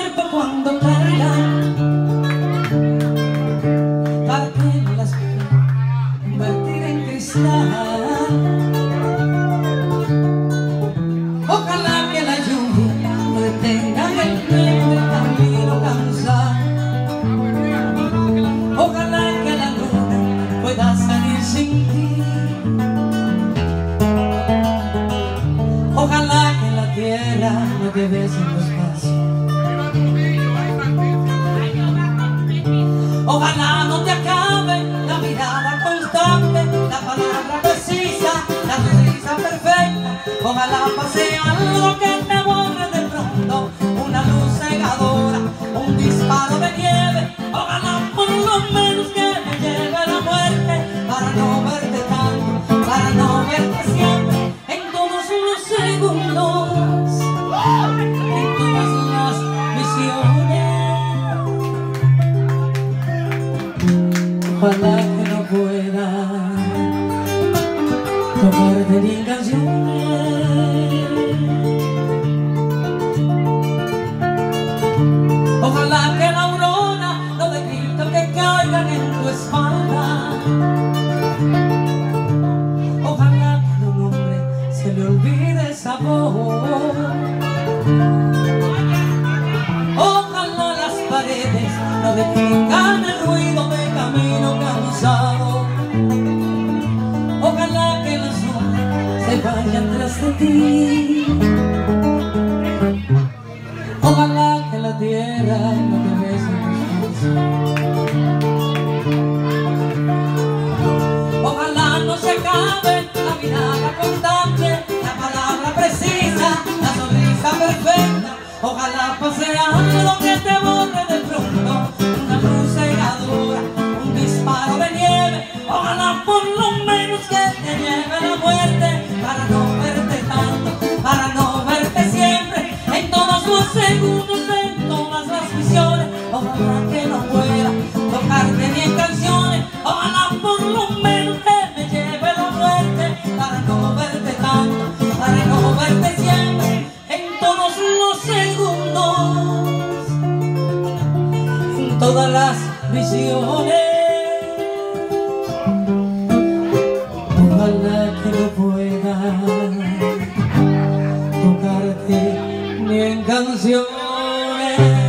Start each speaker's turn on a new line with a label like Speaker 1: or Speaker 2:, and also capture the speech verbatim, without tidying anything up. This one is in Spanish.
Speaker 1: cuerpo cuando caiga, para que no las pueda convertir en cristal. Ojalá que la lluvia no detenga el tren del camino cansado. Ojalá que la luna pueda salir sin ti. Ojalá que la tierra no te bese en los pasos. Ojalá no te acabe la mirada constante, la palabra precisa, la sonrisa perfecta. Ojalá pase algo que te borre de pronto, una luz cegadora, un disparo de nieve. Ojalá por lo menos que me lleve la muerte, para no verte tanto, para no verte siempre, en todos los segundos, en todas las visiones. Ojalá que no pueda tocarte ni canciones. Ojalá que la aurora no dé gritos que caigan en tu espalda. Ojalá que a un hombre se le olvide esa voz. Ojalá las paredes no detengan el ruido de camino cansado. Ojalá que las horas se vayan tras de ti. Ojalá que la tierra no te bese en los pasos. Ojalá no se acabe la mirada constante, la palabra precisa, la sonrisa perfecta. Ojalá pase algo que te borre de pronto, una luz cegadora, un disparo de nieve. Ojalá por lo menos que te lleve la muerte, para no verte tanto, para no verte siempre, en todos los segundos, en todas las visiones. Ojalá que no pueda tocarte ni en canciones. Ojalá por lo menos que me lleve la muerte, para no verte tanto, para no verte siempre, en todos los segundos, en todas las visiones. Ojalá que no pueda tocarte ni en canciones.